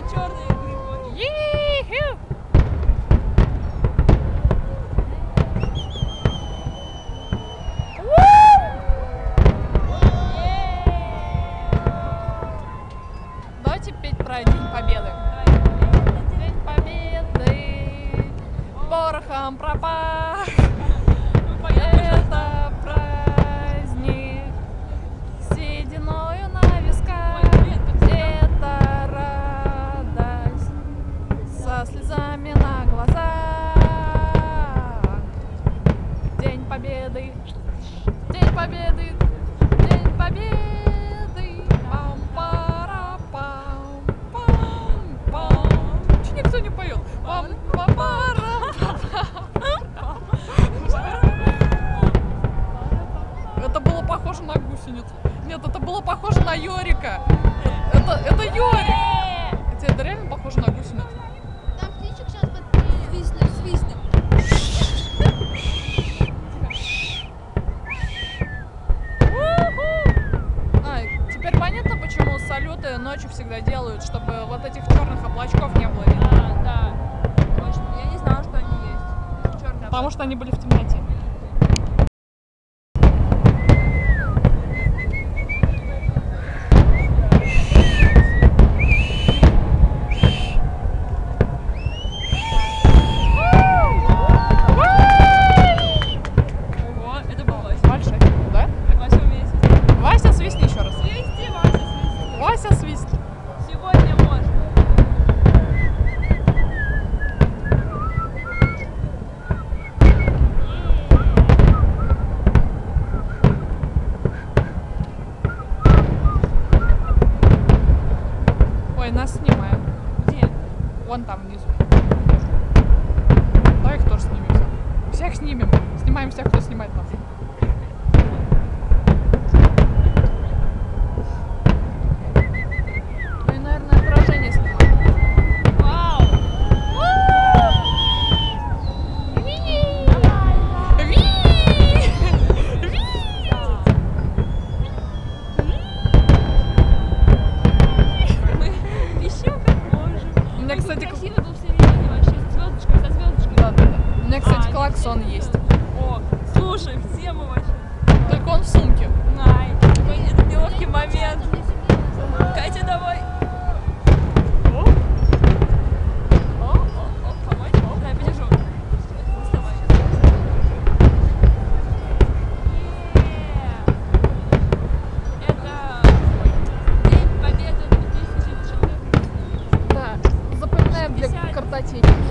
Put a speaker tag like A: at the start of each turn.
A: черные грибочки.
B: Давайте петь про День Победы. День Победы порохом пропах. Это праздник сединою на висках. Это радость со слезами на глазах. День Победы, День Победы, День Победы. Че никто не поет? Это было похоже на гусеницу. Нет, это было похоже на Йорика. Это Йорик. Хотя это реально похоже на гусеницу.
A: Там птичек сейчас свистнем, свистнем.
B: Теперь понятно, почему салюты ночью всегда делают, чтобы вот этих черных облачков не было видно.
A: Да. Точно. Я не знала, что они есть. Черные.
B: Потому что они были в темноте.
A: Ого, это был Вася.
B: Большой, да?
A: Вася умеет.
B: Вася, свистни еще раз.
A: Свисти, Вася, свисти.
B: Вася, свист.
A: Сегодня можно.
B: Ой, нас снимают.
A: Где?
B: Вон там внизу. Давай их тоже снимем. Всех снимем. Снимаем всех, кто снимает нас. Ну и, наверное, отражение снимаем.
A: Вау! Мы пищим как можем.
B: У меня, кстати,
A: Красиво был в середине вообще, со звездочкой.
B: да. У меня, кстати,
A: А,
B: клаксон
A: нет,
B: есть.
A: О, слушай, все мы вообще.
B: Только он в сумке.
A: Най, это неловкий момент. Катя, давай. О, помочь? Дай, подержу. Доставай. Это День Победы 2014.
B: Да. Запоминаем для
A: 60.
B: картотеки.